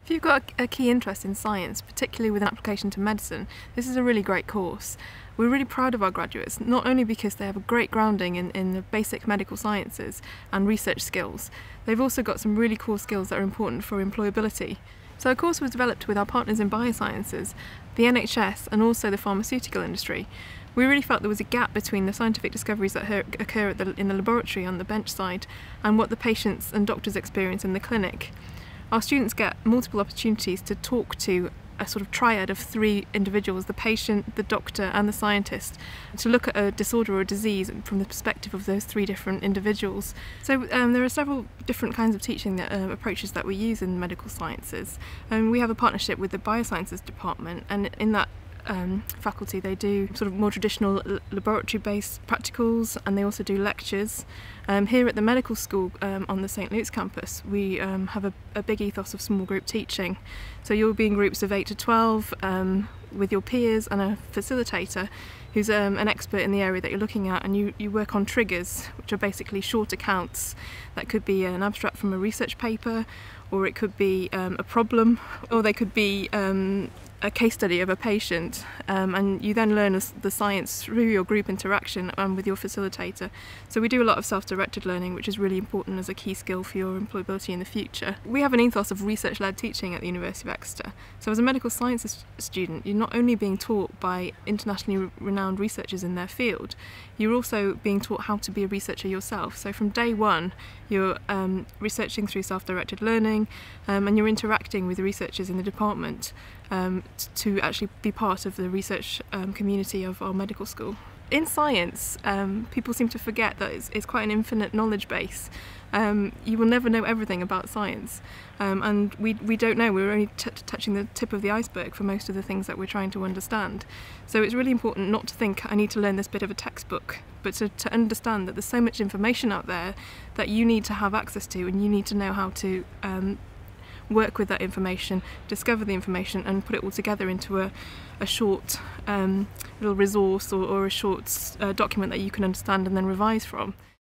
If you've got a key interest in science, particularly with an application to medicine, this is a really great course. We're really proud of our graduates, not only because they have a great grounding in the basic medical sciences and research skills, they've also got some really cool skills that are important for employability. So our course was developed with our partners in biosciences, the NHS and also the pharmaceutical industry. We really felt there was a gap between the scientific discoveries that occur in the laboratory on the bench side and what the patients and doctors experience in the clinic. Our students get multiple opportunities to talk to a sort of triad of three individuals, the patient, the doctor and the scientist, to look at a disorder or a disease from the perspective of those three different individuals. So there are several different kinds of teaching approaches that we use in medical sciences. We have a partnership with the biosciences department, and in that faculty they do sort of more traditional laboratory-based practicals, and they also do lectures. Here at the medical school on the St Luke's campus, we have a big ethos of small group teaching. So you'll be in groups of 8 to 12 with your peers and a facilitator who's an expert in the area that you're looking at, and you work on triggers, which are basically short accounts. That could be an abstract from a research paper, or it could be a problem, or they could be a case study of a patient, and you then learn the science through your group interaction with your facilitator. So we do a lot of self-directed learning, which is really important as a key skill for your employability in the future. We have an ethos of research-led teaching at the University of Exeter. So as a medical sciences student, you're not only being taught by internationally renowned researchers in their field, you're also being taught how to be a researcher yourself. So from day one, you're researching through self-directed learning, and you're interacting with researchers in the department to actually be part of the research community of our medical school. In science, people seem to forget that it's quite an infinite knowledge base. You will never know everything about science, and we don't know. We're only touching the tip of the iceberg for most of the things that we're trying to understand. So it's really important not to think, I need to learn this bit of a textbook, but to understand that there's so much information out there that you need to have access to, and you need to know how to work with that information, discover the information and put it all together into a short little resource or a short document that you can understand and then revise from.